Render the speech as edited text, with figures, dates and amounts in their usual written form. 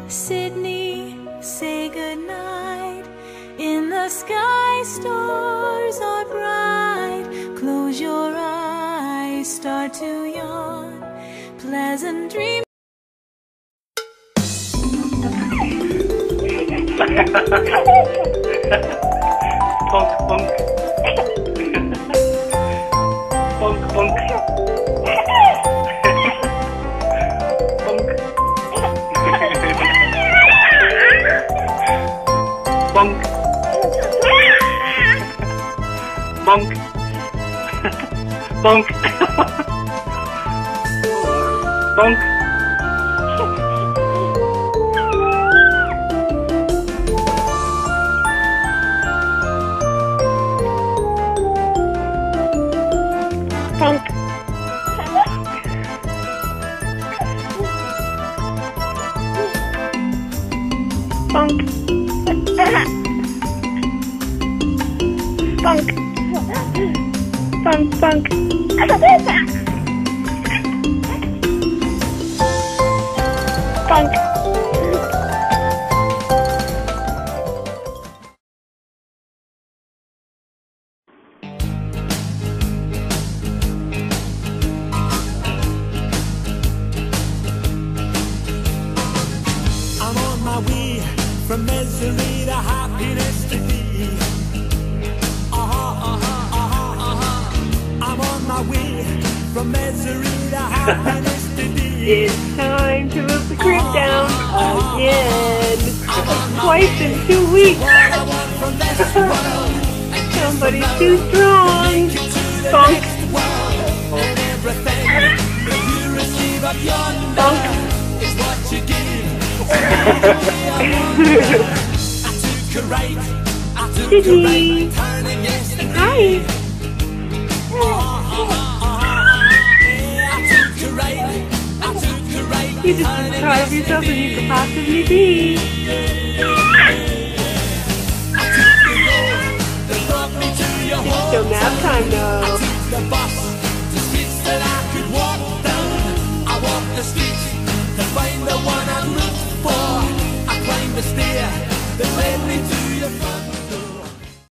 Sydney, say goodnight. In the sky, stars are bright. Close your eyes, start to yawn. Pleasant dreams. Punk, punk. Punk, punk. Punk. Punk. Punk. Punk. Punk. Punk. Punk. Punk, punk. Punk. I'm on my way from misery to happiness to thee. I'm on my way from misery to happiness to thee. It's time to move the creek down again. Twice in 2 weeks. Somebody's too strong. Bonk. Bonk. Sydney. Hi. You're just as proud of yourself as you could possibly be.